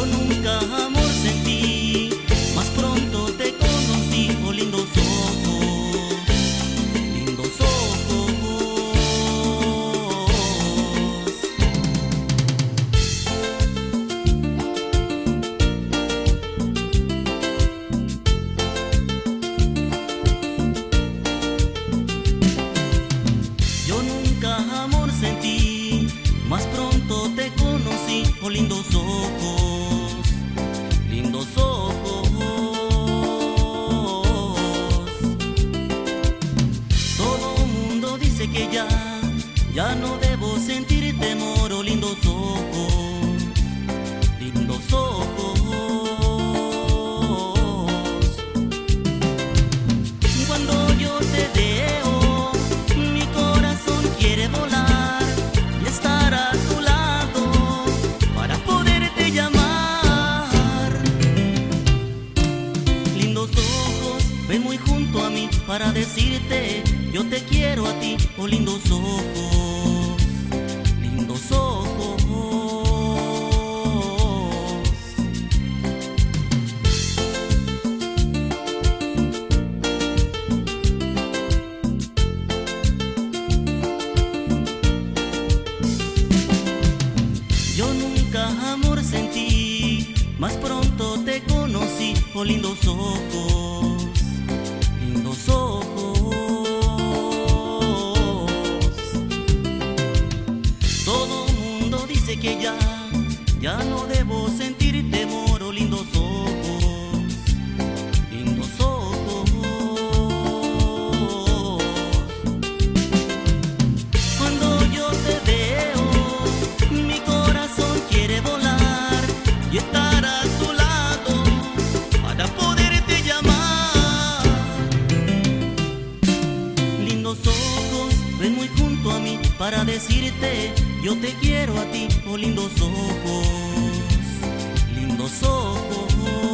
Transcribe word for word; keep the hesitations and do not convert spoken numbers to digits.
Yo nunca amor sentí, más pronto te conocí. Oh, lindos ojos, lindos ojos. Yo nunca amor sentí, más pronto te conocí. Oh, lindos ojos, lindos ojos. Todo mundo dice que ya, ya no debo sentir temor. Oh, lindos ojos, lindos ojos. Cuando yo te veo, mi corazón quiere volar y estar a tu lado para poderte llamar. Lindos ojos, ven muy junto a mí para decirte yo te quiero a ti. Oh, lindos ojos, lindos ojos. Yo nunca amor sentí, más pronto te conocí. Oh, lindos ojos, lindos ojos. Todo mundo dice que ya, ya no debo sentir temor. Oh, lindos ojos, lindos ojos. Cuando yo te veo, mi corazón quiere volar y estar a tu lado para poderte llamar. Lindos ojos, ven muy junto a mí para decirte yo te quiero a ti. Oh, lindos ojos, lindos ojos.